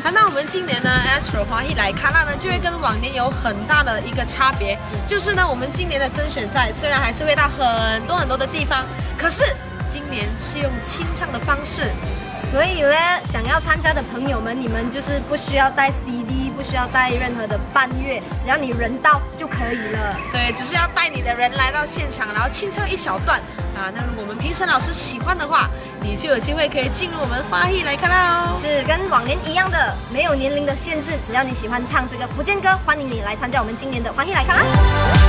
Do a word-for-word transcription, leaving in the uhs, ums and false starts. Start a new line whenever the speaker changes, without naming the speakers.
好，那我们今年呢 Astro 华裔来卡拉呢，就会跟往年有很大的一个差别，就是呢，我们今年的甄选赛虽然还是会到很多很多的地方，可是今年是用清唱的方式。
所以呢，想要参加的朋友们，你们就是不需要带 C D， 不需要带任何的伴乐，只要你人到就可以了。
对，只是要带你的人来到现场，然后清唱一小段啊。那如果我们评审老师喜欢的话，你就有机会可以进入我们华裔来看啦哦。
是跟往年一样的，没有年龄的限制，只要你喜欢唱这个福建歌，欢迎你来参加我们今年的华裔来看啦。